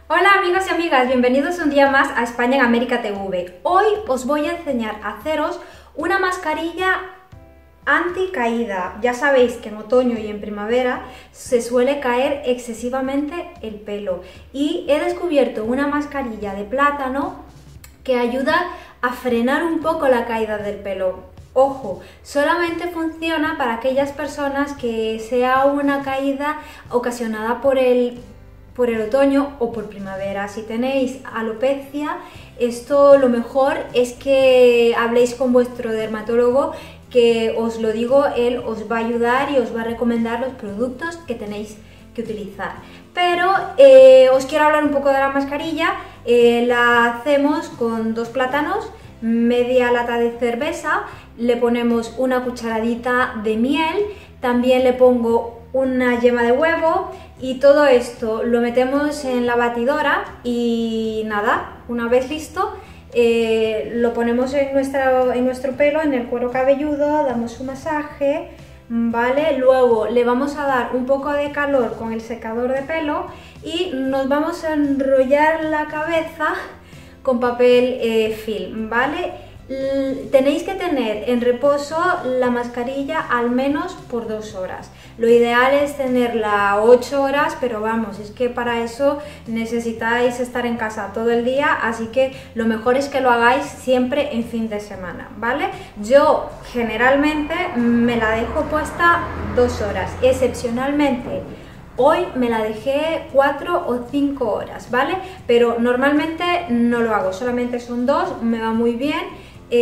Hola amigos y amigas, bienvenidos un día más a España en América TV. Hoy os voy a enseñar a haceros una mascarilla anticaída. Ya sabéis que en otoño y en primavera se suele caer excesivamente el pelo y he descubierto una mascarilla de plátano que ayuda a frenar un poco la caída del pelo. Ojo, solamente funciona para aquellas personas que sea una caída ocasionada por el otoño o por primavera. Si tenéis alopecia, esto lo mejor es que habléis con vuestro dermatólogo, que os lo digo, él os va a ayudar y os va a recomendar los productos que tenéis que utilizar. Pero os quiero hablar un poco de la mascarilla. La hacemos con 2 plátanos, media lata de cerveza, le ponemos una cucharadita de miel, también le pongo una yema de huevo y todo esto lo metemos en la batidora y nada, una vez listo, lo ponemos en nuestro pelo, en el cuero cabelludo, damos un masaje, ¿vale? Luego le vamos a dar un poco de calor con el secador de pelo y nos vamos a enrollar la cabeza con papel film, ¿vale? Tenéis que tener en reposo la mascarilla al menos por 2 horas. Lo ideal es tenerla 8 horas, pero vamos, es que para eso necesitáis estar en casa todo el día, así que lo mejor es que lo hagáis siempre en fin de semana, ¿vale? Yo generalmente me la dejo puesta 2 horas, excepcionalmente hoy me la dejé 4 o 5 horas, ¿vale? Pero normalmente no lo hago, solamente son 2, me va muy bien.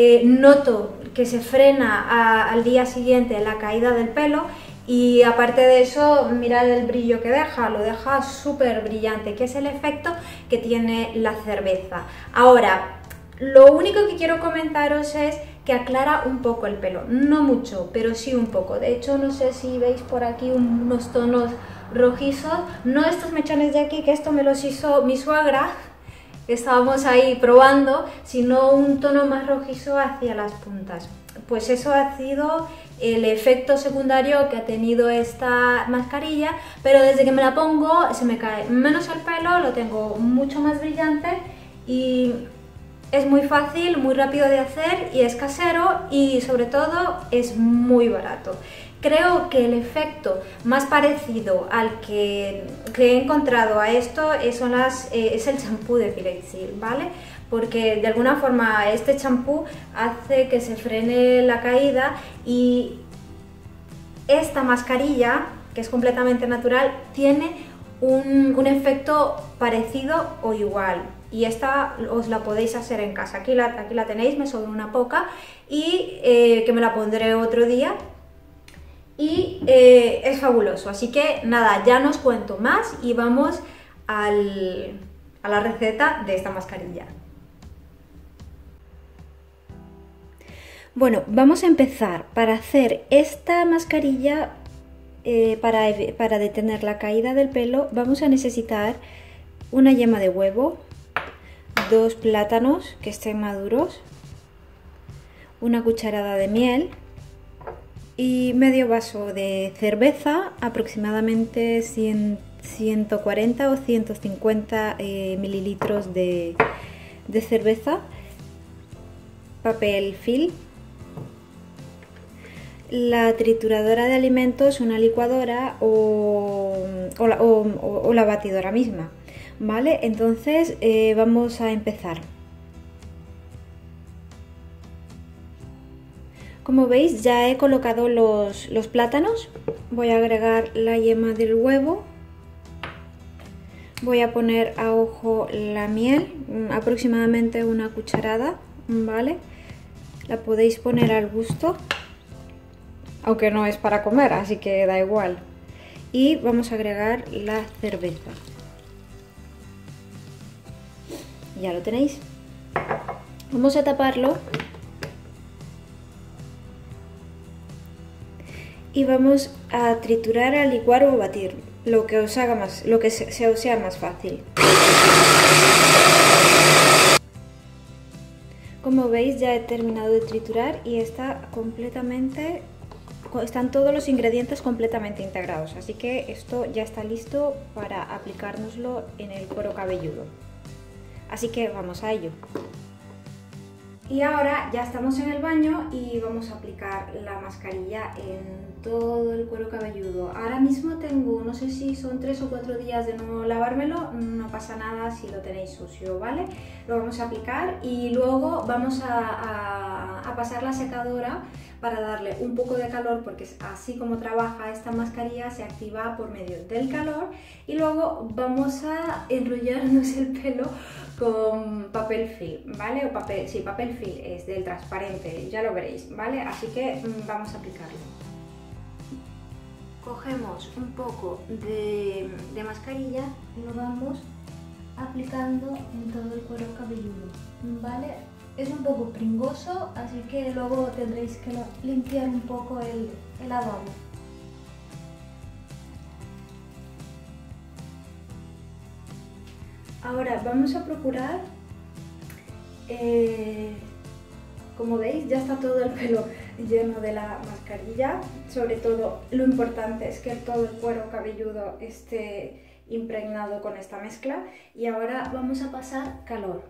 Noto que se frena al día siguiente la caída del pelo y aparte de eso, mirad el brillo que deja, lo deja súper brillante, que es el efecto que tiene la cerveza. Ahora, lo único que quiero comentaros es que aclara un poco el pelo, no mucho, pero sí un poco. De hecho, no sé si veis por aquí unos tonos rojizos, no estos mechones de aquí, que esto me los hizo mi suegra, estábamos ahí probando, sino un tono más rojizo hacia las puntas. Pues eso ha sido el efecto secundario que ha tenido esta mascarilla, pero desde que me la pongo se me cae menos el pelo, lo tengo mucho más brillante y es muy fácil, muy rápido de hacer y es casero y sobre todo es muy barato. Creo que el efecto más parecido al que he encontrado a esto es el champú de Filexil, ¿vale? Porque de alguna forma este champú hace que se frene la caída y esta mascarilla, que es completamente natural, tiene un efecto parecido o igual. Y esta os la podéis hacer en casa. Aquí la tenéis, me sobra una poca y que me la pondré otro día. Y es fabuloso, así que nada, ya no os cuento más y vamos a la receta de esta mascarilla. Bueno, vamos a empezar. Para hacer esta mascarilla, para detener la caída del pelo, vamos a necesitar una yema de huevo, 2 plátanos que estén maduros, una cucharada de miel y medio vaso de cerveza, aproximadamente 140 o 150 mililitros de cerveza, papel film, la trituradora de alimentos, una licuadora o la batidora misma, ¿vale? Entonces vamos a empezar. Como veis, ya he colocado los plátanos, voy a agregar la yema del huevo, voy a poner a ojo la miel, aproximadamente una cucharada, ¿vale? La podéis poner al gusto, aunque no es para comer, así que da igual. Y vamos a agregar la cerveza. Ya lo tenéis. Vamos a taparlo. Y vamos a triturar, a licuar o batir, lo que os sea más fácil. Como veis, ya he terminado de triturar y está completamente están todos los ingredientes completamente integrados, así que esto ya está listo para aplicárnoslo en el cuero cabelludo. Así que vamos a ello. Y ahora ya estamos en el baño y vamos a aplicar la mascarilla en todo el cuero cabelludo. Ahora mismo tengo, no sé si son 3 o 4 días de no lavármelo, no pasa nada si lo tenéis sucio, ¿vale? Lo vamos a aplicar y luego vamos a pasar la secadora para darle un poco de calor, porque así como trabaja esta mascarilla se activa por medio del calor, y luego vamos a enrollarnos el pelo con papel film, ¿vale? O papel, sí, papel film, es del transparente, ya lo veréis, ¿vale? Así que vamos a aplicarlo. Cogemos un poco de mascarilla y lo vamos aplicando en todo el cuero cabelludo, ¿vale? Es un poco pringoso, así que luego tendréis que limpiar un poco el adorno. Ahora vamos a procurar, como veis ya está todo el pelo lleno de la mascarilla, sobre todo lo importante es que todo el cuero cabelludo esté impregnado con esta mezcla, y ahora vamos a pasar calor.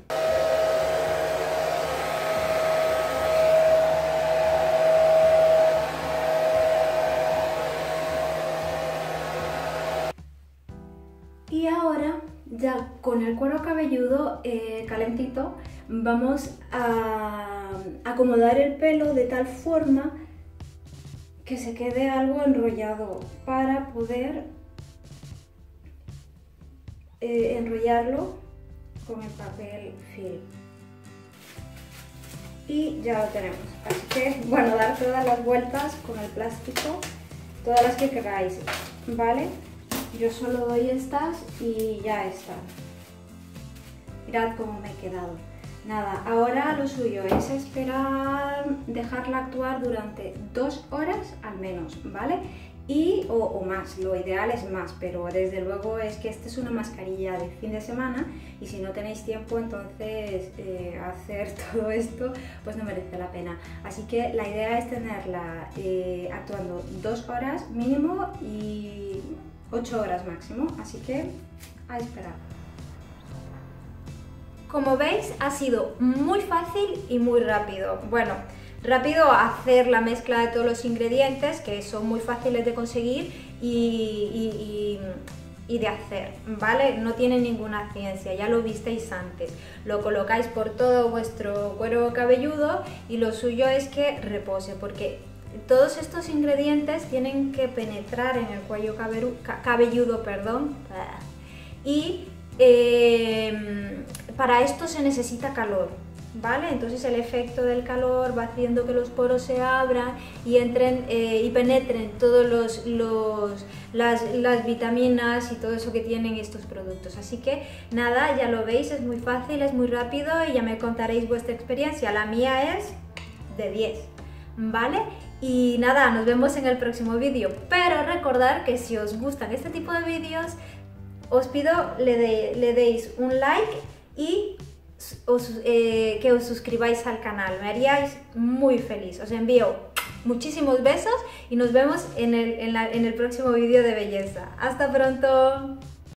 Y ahora, ya con el cuero cabelludo calentito, vamos a acomodar el pelo de tal forma que se quede algo enrollado para poder enrollarlo con el papel film. Y ya lo tenemos. Así que, bueno, dar todas las vueltas con el plástico, todas las que queráis, ¿vale? Yo solo doy estas y ya está. Mirad cómo me he quedado. Nada, ahora lo suyo es esperar, dejarla actuar durante 2 horas al menos, ¿vale? Y, o más, lo ideal es más, pero desde luego es que esta es una mascarilla de fin de semana y si no tenéis tiempo, entonces hacer todo esto pues no merece la pena. Así que la idea es tenerla actuando 2 horas mínimo y 8 horas máximo, así que a esperar. Como veis, ha sido muy fácil y muy rápido. Bueno, rápido hacer la mezcla de todos los ingredientes, que son muy fáciles de conseguir y de hacer, ¿vale? No tiene ninguna ciencia, ya lo visteis antes. Lo colocáis por todo vuestro cuero cabelludo y lo suyo es que repose, porque todos estos ingredientes tienen que penetrar en el cuello cabelludo, y para esto se necesita calor, ¿vale? Entonces el efecto del calor va haciendo que los poros se abran y entren y penetren todos las vitaminas y todo eso que tienen estos productos. Así que nada, ya lo veis, es muy fácil, es muy rápido y ya me contaréis vuestra experiencia. La mía es de 10, ¿vale? Y nada, nos vemos en el próximo vídeo, pero recordad que si os gustan este tipo de vídeos, os pido le deis un like y que os suscribáis al canal, me haríais muy feliz. Os envío muchísimos besos y nos vemos en el próximo vídeo de belleza. ¡Hasta pronto!